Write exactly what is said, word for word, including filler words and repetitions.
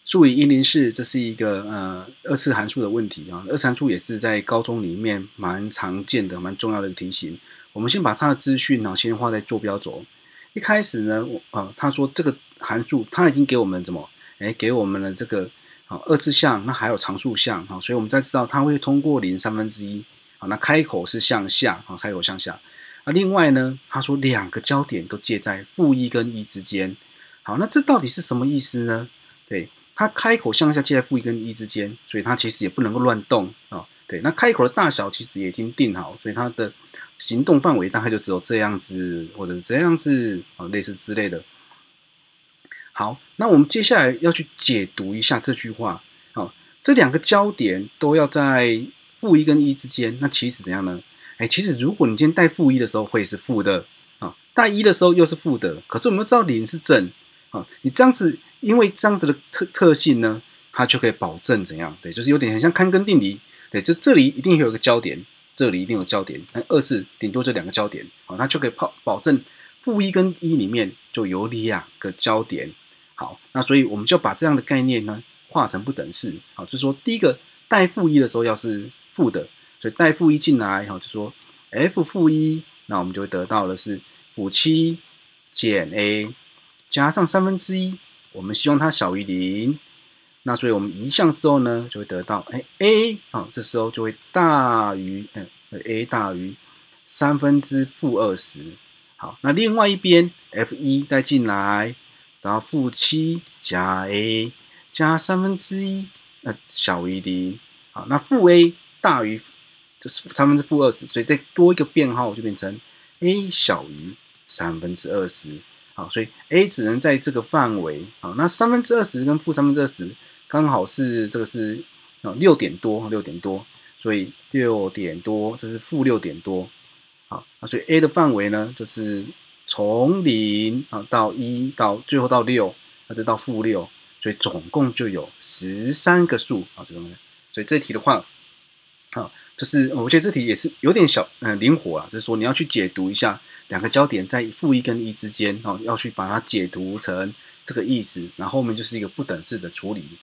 数以一零四，这是一个呃二次函数的问题啊。二次函数也是在高中里面蛮常见的、蛮重要的题型。我们先把它的资讯呢先画在坐标轴。一开始呢，我呃他说这个函数他已经给我们怎么，哎，给我们了这个啊二次项，那还有常数项啊，所以我们再知道它会通过零三分之一啊。那开口是向下啊，开口向下。啊，另外呢，他说两个焦点都介在负一跟一之间。好，那这到底是什么意思呢？对。它开口向下介在负一跟一之间，所以它其实也不能够乱动啊、哦。对，那开口的大小其实也已经定好，所以它的行动范围大概就只有这样子，或者这样子啊、哦，类似之类的。好，那我们接下来要去解读一下这句话。哦，这两个焦点都要在负一跟一之间，那其实怎样呢？哎，其实如果你今天带负一的时候会是负的啊、哦，带一的时候又是负的，可是我们知道零是正啊、哦，你这样子。因为这样子的特特性呢，它就可以保证怎样？对，就是有点很像勘根定理。对，就这里一定有一个焦点，这里一定有焦点，那二是顶多这两个焦点，好，它就可以保保证负一跟一里面就有两个焦点。好，那所以我们就把这样的概念呢化成不等式。好，就是说第一个带负一的时候要是负的，所以带负一进来，好，就说 f 负一，那我们就会得到的是负七减 a 加上三分之一。我们希望它小于零，那所以我们移项之后呢，就会得到哎 a 啊、哦，这时候就会大于嗯 a 大于三分之负二十。好，那另外一边 f 一再进来，然后负七加 a 加三分之一，呃小于零。好，那负 a 大于这是三分之负二十，所以再多一个变号就变成 a 小于三分之二十。好，所以 a 只能在这个范围。好，那三分之二十跟负三分之二十刚好是这个是六点多，六点多，所以六点多这是负六点多。好，那所以 a 的范围呢，就是从零啊到一到最后到六，那就到负六，所以总共就有十三个数啊，这种。所以这题的话，啊，就是我觉得这题也是有点小嗯、呃、灵活啊，就是说你要去解读一下。两个焦点在负一跟一之间，哦，要去把它解读成这个意思，然后后面就是一个不等式的处理。